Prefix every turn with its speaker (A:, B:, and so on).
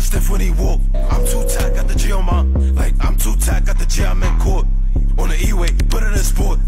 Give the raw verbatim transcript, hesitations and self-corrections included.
A: stiff when he walk. I'm too tight, got the G on my, like I'm too tight, got the G, I'm in court. On the E-way, put it in sport.